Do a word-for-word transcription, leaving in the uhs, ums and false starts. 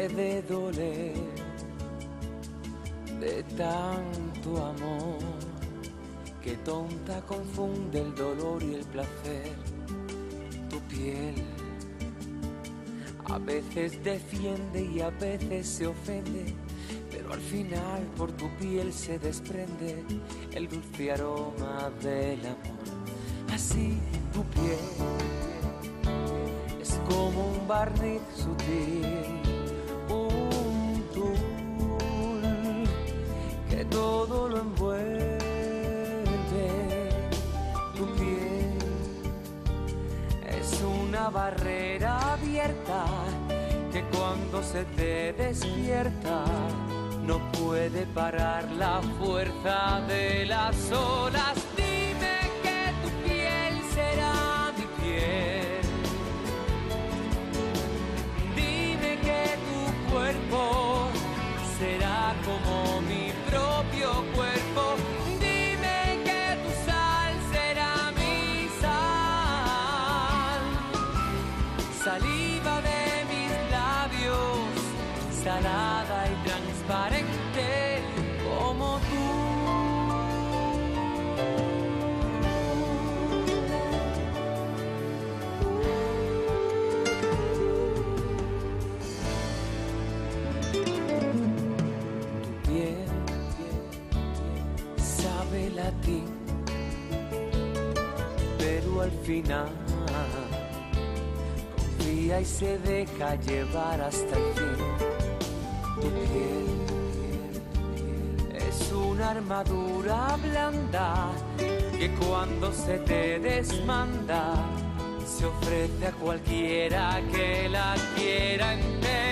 de doler de tanto amor, que tonta confunde el dolor y el placer. Tu piel a veces defiende y a veces se ofende, pero al final por tu piel se desprende el dulce aroma del amor. Así tu piel es como un barniz sutil, un tul que todo lo envuelve. Tu piel es una barrera abierta que cuando se te despierta no puede parar la fuerza de las olas. Dime que tu piel será mi piel. Dime que tu cuerpo será como mi propio cuerpo. Dime que tu sal será mi sal. Saliva de mis labios, salada y transparente como tú. Tu piel sabe latín, pero al final confía y se deja llevar hasta el fin. Tu piel es una armadura blanda que cuando se te desmanda se ofrece a cualquiera que la quiera entender.